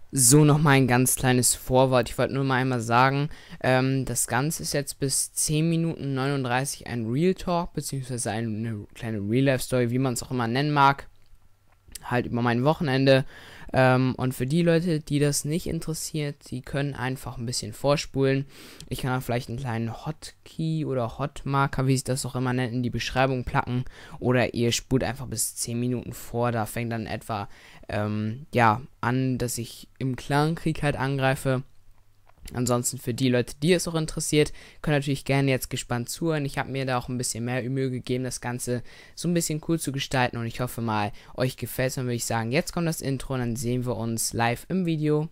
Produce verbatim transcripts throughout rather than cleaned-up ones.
So, noch mal ein ganz kleines Vorwort. Ich wollte nur mal einmal sagen, ähm, das Ganze ist jetzt bis zehn Minuten neununddreißig ein Real Talk, beziehungsweise eine kleine Real-Life-Story, wie man es auch immer nennen mag, halt über mein Wochenende. Ähm, und für die Leute, die das nicht interessiert, die können einfach ein bisschen vorspulen. Ich kann da vielleicht einen kleinen Hotkey oder Hotmarker, wie sich das auch immer nennt, in die Beschreibung packen. Oder ihr spult einfach bis zehn Minuten vor. Da fängt dann etwa ähm, ja, an, dass ich im Clankrieg halt angreife. Ansonsten für die Leute, die es auch interessiert, können natürlich gerne jetzt gespannt zuhören. Ich habe mir da auch ein bisschen mehr Mühe gegeben, das Ganze so ein bisschen cool zu gestalten und ich hoffe mal, euch gefällt es. Dann würde ich sagen, jetzt kommt das Intro und dann sehen wir uns live im Video.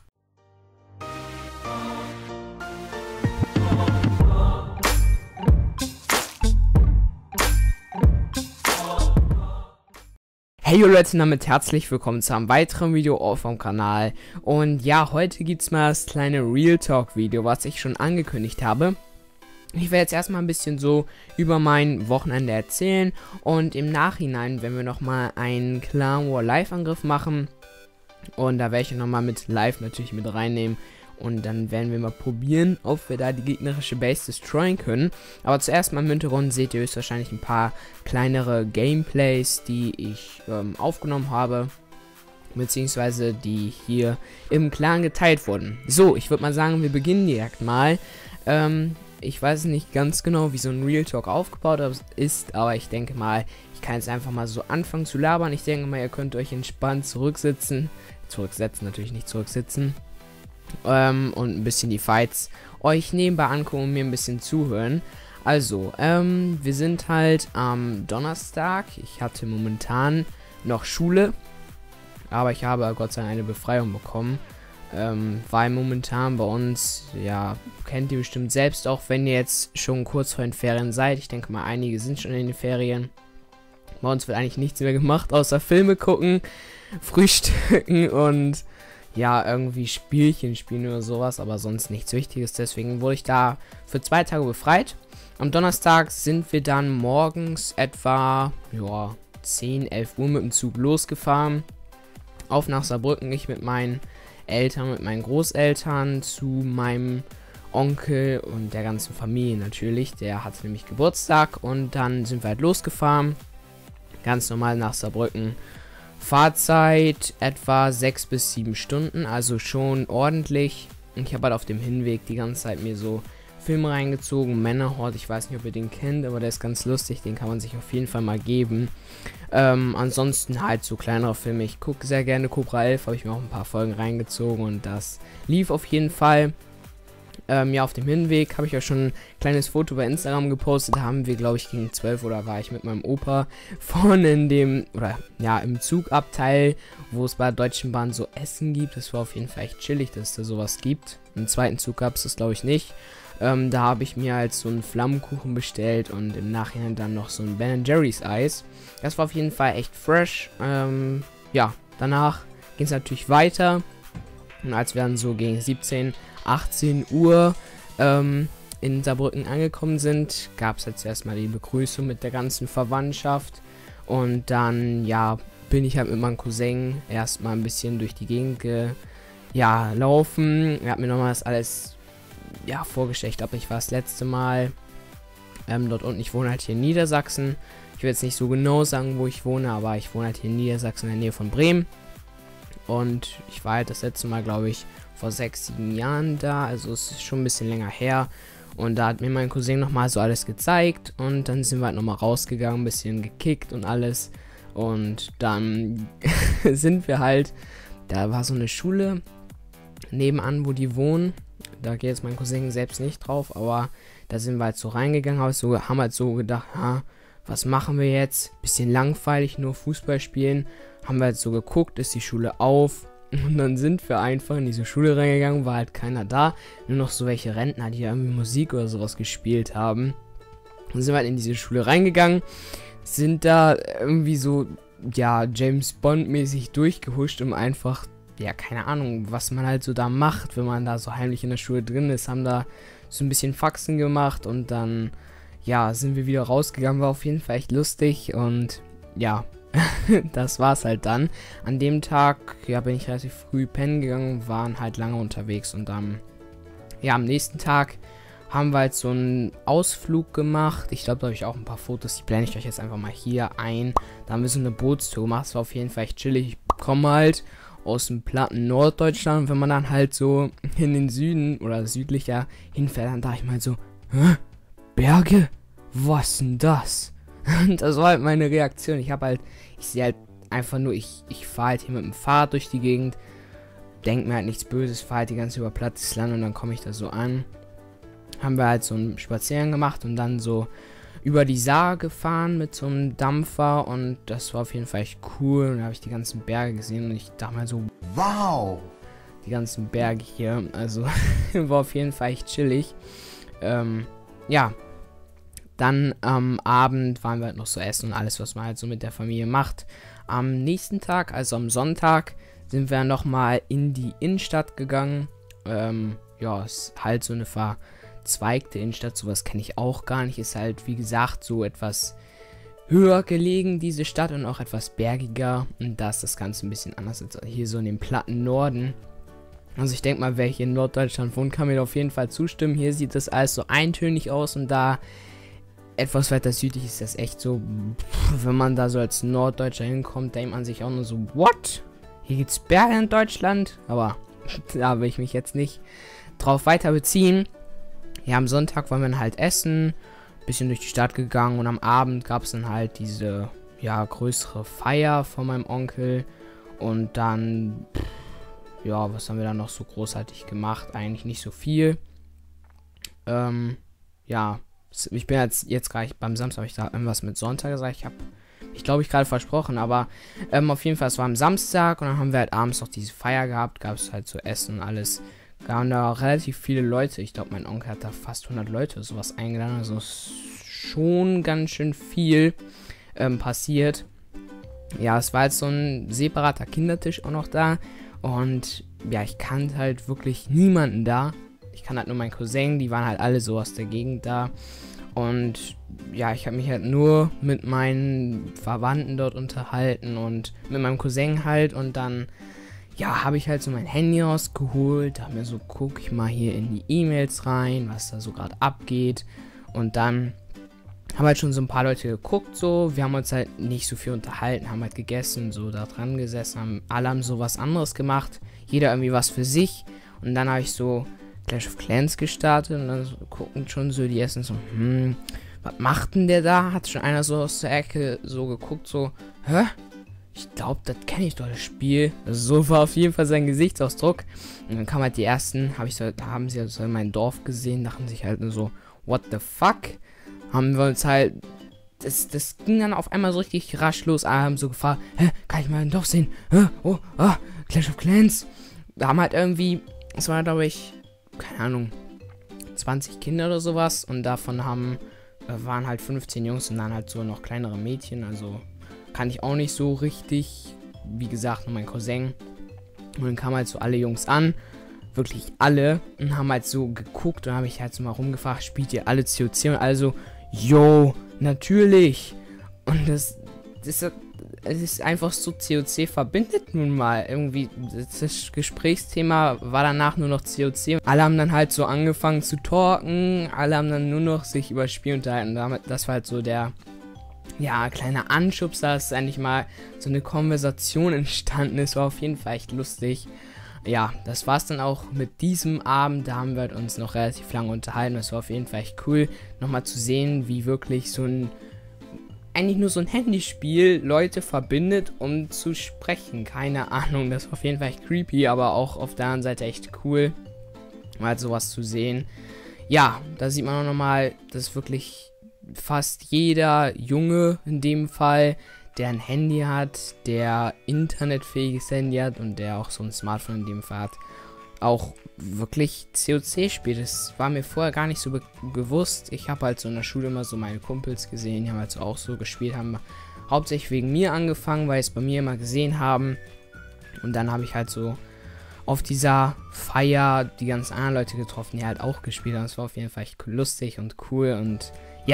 Hey Leute, damit herzlich willkommen zu einem weiteren Video auf dem Kanal. Und ja, heute gibt es mal das kleine Real Talk Video, was ich schon angekündigt habe. Ich werde jetzt erstmal ein bisschen so über mein Wochenende erzählen und im Nachhinein werden wir nochmal einen Clan War Live Angriff machen. Und da werde ich nochmal mit Live natürlich mit reinnehmen. Und dann werden wir mal probieren, ob wir da die gegnerische Base destroyen können. Aber zuerst mal im Hintergrund seht ihr höchstwahrscheinlich ein paar kleinere Gameplays, die ich ähm, aufgenommen habe. Beziehungsweise die hier im Clan geteilt wurden. So, ich würde mal sagen, wir beginnen direkt mal. Ähm, ich weiß nicht ganz genau, wie so ein Real Talk aufgebaut ist. Aber ich denke mal, ich kann jetzt einfach mal so anfangen zu labern. Ich denke mal, ihr könnt euch entspannt zurücksitzen. Zurücksetzen, natürlich nicht zurücksitzen. Ähm, und ein bisschen die Fights euch nebenbei angucken und mir ein bisschen zuhören. Also, ähm, wir sind halt am Donnerstag. Ich hatte momentan noch Schule, aber ich habe Gott sei Dank eine Befreiung bekommen. Ähm, weil momentan bei uns, ja, kennt ihr bestimmt selbst, auch wenn ihr jetzt schon kurz vor den Ferien seid. Ich denke mal, einige sind schon in den Ferien. Bei uns wird eigentlich nichts mehr gemacht, außer Filme gucken, frühstücken und ja, irgendwie Spielchen spielen oder sowas, aber sonst nichts Wichtiges. Deswegen wurde ich da für zwei Tage befreit. Am Donnerstag sind wir dann morgens etwa ja, zehn, elf Uhr mit dem Zug losgefahren. Auf nach Saarbrücken, ich mit meinen Eltern, mit meinen Großeltern, zu meinem Onkel und der ganzen Familie natürlich. Der hatte nämlich Geburtstag und dann sind wir halt losgefahren. Ganz normal nach Saarbrücken. Fahrzeit etwa sechs bis sieben Stunden, also schon ordentlich. Ich habe halt auf dem Hinweg die ganze Zeit mir so Filme reingezogen. Männerhort, ich weiß nicht, ob ihr den kennt, aber der ist ganz lustig, den kann man sich auf jeden Fall mal geben. Ähm, ansonsten halt so kleinere Filme. Ich gucke sehr gerne Cobra elf, habe ich mir auch ein paar Folgen reingezogen und das lief auf jeden Fall. Ähm, ja, auf dem Hinweg habe ich ja schon ein kleines Foto bei Instagram gepostet. Da haben wir, glaube ich, gegen zwölf oder war ich mit meinem Opa vorne in dem, oder ja, im Zugabteil, wo es bei der Deutschen Bahn so Essen gibt. Das war auf jeden Fall echt chillig, dass es da sowas gibt. Im zweiten Zug gab es das, glaube ich, nicht. Ähm, da habe ich mir halt so einen Flammkuchen bestellt und im Nachhinein dann noch so ein Ben and Jerry's Eis. Das war auf jeden Fall echt fresh. Ähm, ja, danach ging es natürlich weiter. Und als wir dann so gegen siebzehn, achtzehn Uhr ähm, in Saarbrücken angekommen sind, gab es jetzt erstmal die Begrüßung mit der ganzen Verwandtschaft. Und dann, ja, bin ich halt mit meinem Cousin erstmal ein bisschen durch die Gegend ge ja, laufen. Er hat mir nochmal das alles ja, vorgestellt. Ich glaube, ich war das letzte Mal ähm, dort unten. Ich wohne halt hier in Niedersachsen. Ich will jetzt nicht so genau sagen, wo ich wohne, aber ich wohne halt hier in Niedersachsen in der Nähe von Bremen. Und ich war halt das letzte Mal, glaube ich, vor sechs, sieben Jahren da. Also es ist schon ein bisschen länger her. Und da hat mir mein Cousin nochmal so alles gezeigt. Und dann sind wir halt nochmal rausgegangen, ein bisschen gekickt und alles. Und dann sind wir halt, da war so eine Schule nebenan, wo die wohnen. Da geht jetzt mein Cousin selbst nicht drauf. Aber da sind wir halt so reingegangen. Aber so, haben halt so gedacht, ha, was machen wir jetzt? Bisschen langweilig, nur Fußball spielen. Haben wir jetzt so geguckt, ist die Schule auf. Und dann sind wir einfach in diese Schule reingegangen, war halt keiner da. Nur noch so welche Rentner, die irgendwie Musik oder sowas gespielt haben. Dann sind wir halt in diese Schule reingegangen. Sind da irgendwie so, ja, James Bond mäßig durchgehuscht, um einfach, ja, keine Ahnung, was man halt so da macht, wenn man da so heimlich in der Schule drin ist. Haben da so ein bisschen Faxen gemacht und dann, ja, sind wir wieder rausgegangen. War auf jeden Fall echt lustig und ja, das war's halt dann. An dem Tag, ja, bin ich relativ früh pennen gegangen, waren halt lange unterwegs und dann, ja, am nächsten Tag haben wir halt so einen Ausflug gemacht. Ich glaube, da habe ich auch ein paar Fotos, die blende ich euch jetzt einfach mal hier ein. Da haben wir so eine Bootstour gemacht, das war auf jeden Fall echt chillig. Ich komme halt aus dem platten Norddeutschland und wenn man dann halt so in den Süden oder südlicher hinfährt, dann dachte ich mal so, hä? Berge? Was denn das? Und das war halt meine Reaktion. Ich habe halt, ich sehe halt einfach nur, ich, ich fahre halt hier mit dem Fahrrad durch die Gegend, denke mir halt nichts Böses, fahre halt die ganze über plattes Land und dann komme ich da so an. Haben wir halt so einen Spaziergang gemacht und dann so über die Saar gefahren mit so einem Dampfer und das war auf jeden Fall echt cool und da habe ich die ganzen Berge gesehen und ich dachte mal so, wow, die ganzen Berge hier, also war auf jeden Fall echt chillig. Ähm, ja, dann am Abend waren wir halt noch so essen und alles, was man halt so mit der Familie macht. Am nächsten Tag, also am Sonntag, sind wir nochmal in die Innenstadt gegangen. Ähm, ja, ist halt so eine verzweigte Innenstadt, sowas kenne ich auch gar nicht. Ist halt, wie gesagt, so etwas höher gelegen, diese Stadt, und auch etwas bergiger. Und da ist das Ganze ein bisschen anders als hier so in dem platten Norden. Also ich denke mal, wer hier in Norddeutschland wohnt, kann mir auf jeden Fall zustimmen. Hier sieht das alles so eintönig aus und da etwas weiter südlich ist das echt so, wenn man da so als Norddeutscher hinkommt, denkt man sich auch nur so, what? Hier gibt's Berge in Deutschland? Aber da will ich mich jetzt nicht drauf weiter beziehen. Ja, am Sonntag wollen wir dann halt essen, bisschen durch die Stadt gegangen und am Abend gab es dann halt diese, ja, größere Feier von meinem Onkel und dann, ja, was haben wir dann noch so großartig gemacht? Eigentlich nicht so viel. Ähm, ja, ich bin jetzt, jetzt gerade beim Samstag, habe ich da irgendwas mit Sonntag gesagt. Ich habe, ich glaube, ich gerade versprochen, aber ähm, auf jeden Fall, es war am Samstag und dann haben wir halt abends noch diese Feier gehabt, gab es halt so Essen und alles. Gaben da relativ viele Leute. Ich glaube, mein Onkel hat da fast hundert Leute sowas eingeladen, also ist schon ganz schön viel ähm, passiert. Ja, es war jetzt so ein separater Kindertisch auch noch da und ja, ich kannte halt wirklich niemanden da. Ich kann halt nur meinen Cousin, die waren halt alle so aus der Gegend da. Und ja, ich habe mich halt nur mit meinen Verwandten dort unterhalten und mit meinem Cousin halt. Und dann, ja, habe ich halt so mein Handy rausgeholt. Da mir so, gucke ich mal hier in die E-Mails rein, was da so gerade abgeht. Und dann haben halt schon so ein paar Leute geguckt, so. Wir haben uns halt nicht so viel unterhalten, haben halt gegessen, so da dran gesessen, haben, alle haben so was anderes gemacht. Jeder irgendwie was für sich. Und dann habe ich so Clash of Clans gestartet und dann so, gucken schon so die Essen so, hm, was macht denn der da? Hat schon einer so aus der Ecke so geguckt, so, hä? Ich glaube, das kenne ich doch, das Spiel. Also so war auf jeden Fall sein Gesichtsausdruck. Und dann kamen halt die ersten, hab ich so, da haben sie also mein Dorf gesehen, dachten sich halt nur so, what the fuck? Haben wir uns halt, das, das ging dann auf einmal so richtig rasch los. Alle haben so gefragt, hä, kann ich mal ein Dorf sehen? Hä? Oh, ah, Clash of Clans. Da haben halt irgendwie, es war glaube ich, keine Ahnung, zwanzig Kinder oder sowas und davon haben, äh, waren halt fünfzehn Jungs und dann halt so noch kleinere Mädchen, also kann ich auch nicht so richtig, wie gesagt, nur mein Cousin. Und dann kamen halt so alle Jungs an, wirklich alle, und haben halt so geguckt und habe ich halt so mal rumgefragt, spielt ihr alle C O C? Und also, yo, natürlich. Und das, das, es ist einfach so, C O C verbindet nun mal. Irgendwie, das Gesprächsthema war danach nur noch C O C. Alle haben dann halt so angefangen zu talken, alle haben dann nur noch sich über das Spiel unterhalten. Damit, das war halt so der, ja, kleine Anschubser, dass endlich mal so eine Konversation entstanden ist. War auf jeden Fall echt lustig. Ja, das war's dann auch mit diesem Abend. Da haben wir uns noch relativ lange unterhalten. Das war auf jeden Fall echt cool, nochmal zu sehen, wie wirklich so ein, eigentlich nur so ein Handyspiel Leute verbindet, um zu sprechen. Keine Ahnung, das war auf jeden Fall echt creepy, aber auch auf der anderen Seite echt cool, mal sowas zu sehen. Ja, da sieht man auch nochmal, dass wirklich fast jeder Junge in dem Fall, der ein Handy hat, der internetfähiges Handy hat und der auch so ein Smartphone in dem Fall hat, auch wirklich C O C spielt. Das war mir vorher gar nicht so be- bewusst. Ich habe halt so in der Schule immer so meine Kumpels gesehen, die haben halt so auch so gespielt, haben hauptsächlich wegen mir angefangen, weil sie es bei mir immer gesehen haben. Und dann habe ich halt so auf dieser Feier die ganzen anderen Leute getroffen, die halt auch gespielt haben. Das war auf jeden Fall echt lustig und cool und ja,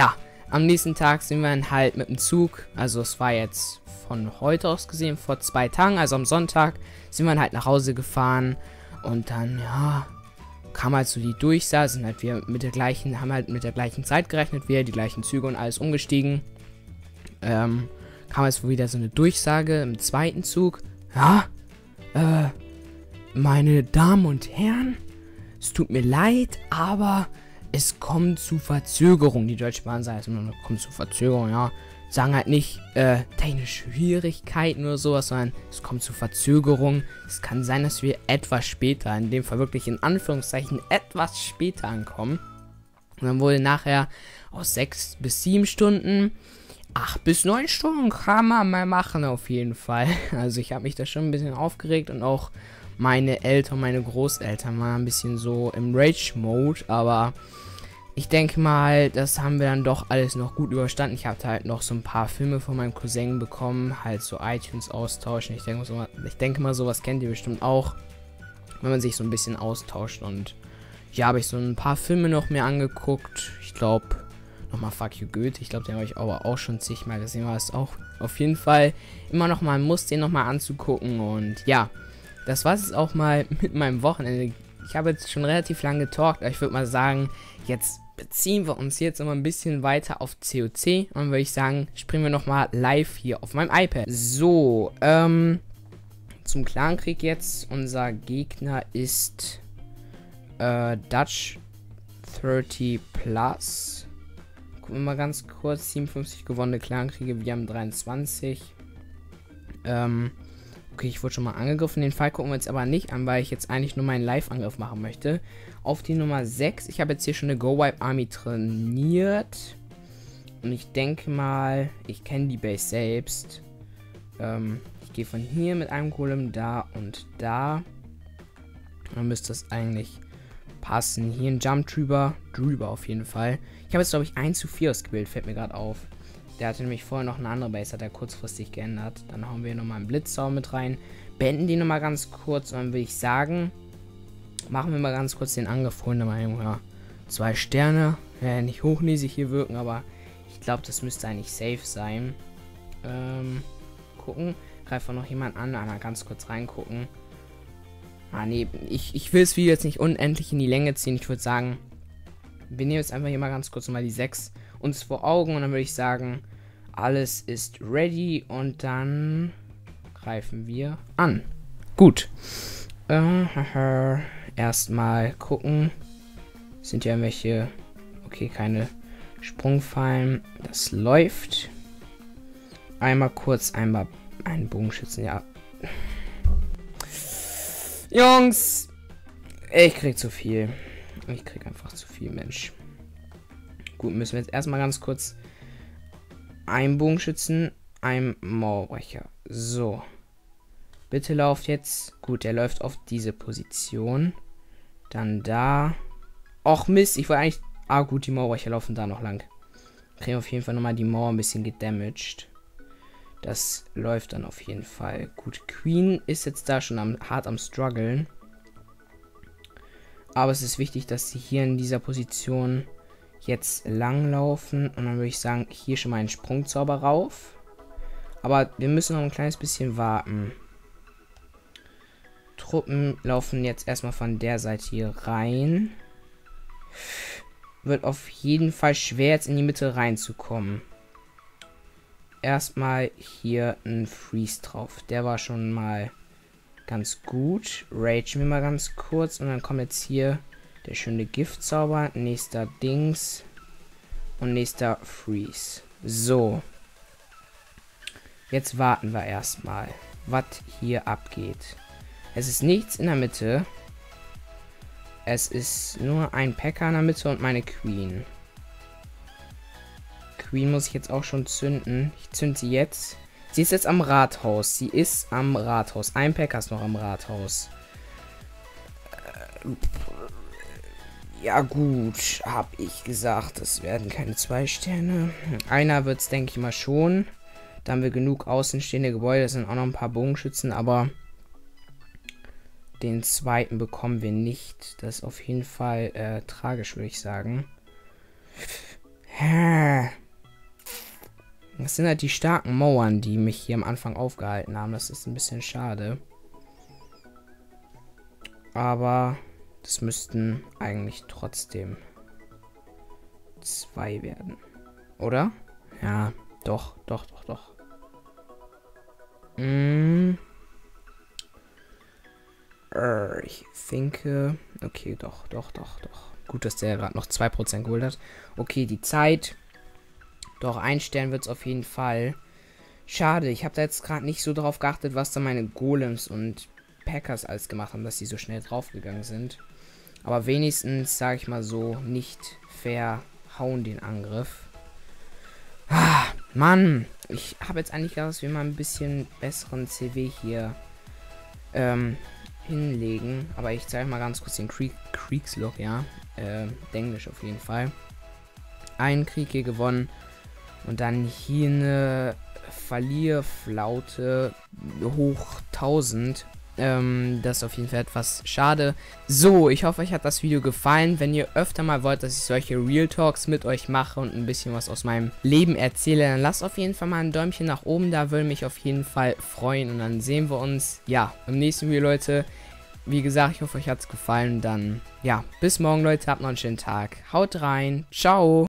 am nächsten Tag sind wir dann halt mit dem Zug, also es war jetzt von heute aus gesehen, vor zwei Tagen, also am Sonntag, sind wir dann halt nach Hause gefahren und dann, ja, kam halt so die Durchsage, sind halt wir mit der gleichen, haben halt mit der gleichen Zeit gerechnet, wir die gleichen Züge und alles umgestiegen. Ähm, kam jetzt wieder so eine Durchsage im zweiten Zug. Ja, äh, meine Damen und Herren, es tut mir leid, aber es kommt zu Verzögerung. Die Deutsche Bahn sagt immer, es kommt zu Verzögerung, ja. Sagen halt nicht, äh, technische Schwierigkeiten oder sowas, sondern es kommt zu Verzögerung. Es kann sein, dass wir etwas später, in dem Fall wirklich in Anführungszeichen etwas später ankommen. Und dann wurde nachher aus sechs bis sieben Stunden, acht bis neun Stunden kann man mal machen auf jeden Fall. Also ich habe mich da schon ein bisschen aufgeregt und auch meine Eltern, meine Großeltern waren ein bisschen so im Rage-Mode, aber ich denke mal, das haben wir dann doch alles noch gut überstanden. Ich habe halt noch so ein paar Filme von meinem Cousin bekommen, halt so iTunes austauschen. Ich denke, so, ich denke mal, sowas kennt ihr bestimmt auch, wenn man sich so ein bisschen austauscht. Und ja, habe ich so ein paar Filme noch mehr angeguckt. Ich glaube, nochmal Fuck You Goethe. Ich glaube, den habe ich aber auch schon zigmal gesehen. War es auch auf jeden Fall immer noch mal ein Muss, den nochmal anzugucken. Und ja, das war es auch mal mit meinem Wochenende. Ich habe jetzt schon relativ lange getalkt, aber ich würde mal sagen, jetzt beziehen wir uns jetzt immer ein bisschen weiter auf C O C. Und würde ich sagen, springen wir nochmal live hier auf meinem iPad. So, ähm, zum Clankrieg jetzt. Unser Gegner ist äh, Dutch dreißig plus. Gucken wir mal ganz kurz. siebenundfünfzig gewonnene Clankriege, wir haben dreiundzwanzig. Ähm, okay, ich wurde schon mal angegriffen. Den Fall gucken wir jetzt aber nicht an, weil ich jetzt eigentlich nur meinen Live-Angriff machen möchte. Auf die Nummer sechs. Ich habe jetzt hier schon eine Go-Wipe Army trainiert. Und ich denke mal, ich kenne die Base selbst. Ähm, ich gehe von hier mit einem Golem da und da. Dann müsste das eigentlich passen. Hier ein Jump drüber. Drüber auf jeden Fall. Ich habe jetzt, glaube ich, eins zu vier ausgebildet. Fällt mir gerade auf. Der hatte nämlich vorher noch eine andere Base, hat er kurzfristig geändert. Dann hauen wir nochmal einen Blitzsau mit rein. Beenden die nochmal ganz kurz. Und dann würde ich sagen, machen wir mal ganz kurz den Angriff. Holen wir mal ja, zwei Sterne. Ja, nicht hochnäsig hier wirken, aber ich glaube, das müsste eigentlich safe sein. Ähm, gucken. Greift noch jemand an. Einmal ganz kurz reingucken. Ah, nee, ich, ich will das Video jetzt nicht unendlich in die Länge ziehen. Ich würde sagen, wir nehmen jetzt einfach hier mal ganz kurz mal die sechs uns vor Augen. Und dann würde ich sagen, alles ist ready. Und dann greifen wir an. Gut. Äh, erstmal gucken. Sind ja irgendwelche... Okay, keine Sprungfallen. Das läuft. Einmal kurz, einmal einen Bogenschützen. Ja. Jungs! Ich krieg zu viel. Ich krieg einfach zu viel, Mensch. Gut, müssen wir jetzt erstmal ganz kurz einen Bogenschützen, einen Mauerbrecher. So. Bitte lauft jetzt. Gut, der läuft auf diese Position. Dann da. Och Mist, ich wollte eigentlich... Ah gut, die Mauerbrecher laufen da noch lang. Kriegen auf jeden Fall nochmal die Mauer ein bisschen gedamaged. Das läuft dann auf jeden Fall. Gut, Queen ist jetzt da schon am, hart am struggeln. Aber es ist wichtig, dass sie hier in dieser Position jetzt lang laufen. Und dann würde ich sagen, hier schon mal einen Sprungzauber rauf. Aber wir müssen noch ein kleines bisschen warten. Truppen laufen jetzt erstmal von der Seite hier rein. Wird auf jeden Fall schwer, jetzt in die Mitte reinzukommen. Erstmal hier ein Freeze drauf. Der war schon mal ganz gut. Ragen wir mal ganz kurz. Und dann kommt jetzt hier der schöne Giftzauber. Nächster Dings. Und nächster Freeze. So. Jetzt warten wir erstmal, was hier abgeht. Es ist nichts in der Mitte. Es ist nur ein Packer in der Mitte und meine Queen. Queen muss ich jetzt auch schon zünden. Ich zünde sie jetzt. Sie ist jetzt am Rathaus. Sie ist am Rathaus. Ein Packer ist noch am Rathaus. Ja gut, habe ich gesagt. Es werden keine zwei Sterne. Einer wird es, denke ich mal, schon. Da haben wir genug außenstehende Gebäude. Das sind auch noch ein paar Bogenschützen, aber den zweiten bekommen wir nicht. Das ist auf jeden Fall äh, tragisch, würde ich sagen. Das sind halt die starken Mauern, die mich hier am Anfang aufgehalten haben. Das ist ein bisschen schade. Aber das müssten eigentlich trotzdem zwei werden. Oder? Ja, doch, doch, doch, doch. Mm. Uh, ich denke... Okay, doch, doch, doch, doch. Gut, dass der gerade noch zwei Prozent geholt hat. Okay, die Zeit... Doch, ein Stern wird es auf jeden Fall. Schade, ich habe da jetzt gerade nicht so drauf geachtet, was da meine Golems und Packers alles gemacht haben, dass sie so schnell draufgegangen sind. Aber wenigstens, sage ich mal so, nicht verhauen den Angriff. Ah, Mann, ich habe jetzt eigentlich gedacht, dass wir mal ein bisschen besseren C W hier ähm, hinlegen. Aber ich zeige mal ganz kurz den Krieg Kriegslog, ja. Äh, Englisch auf jeden Fall. Einen Krieg hier gewonnen. Und dann hier eine Verlierflaute hoch tausend. Ähm, das ist auf jeden Fall etwas schade. So, ich hoffe, euch hat das Video gefallen. Wenn ihr öfter mal wollt, dass ich solche Real Talks mit euch mache und ein bisschen was aus meinem Leben erzähle, dann lasst auf jeden Fall mal ein Däumchen nach oben. Da würde mich auf jeden Fall freuen. Und dann sehen wir uns, ja, im nächsten Video, Leute. Wie gesagt, ich hoffe, euch hat es gefallen. Dann, ja, bis morgen, Leute. Habt noch einen schönen Tag. Haut rein. Ciao.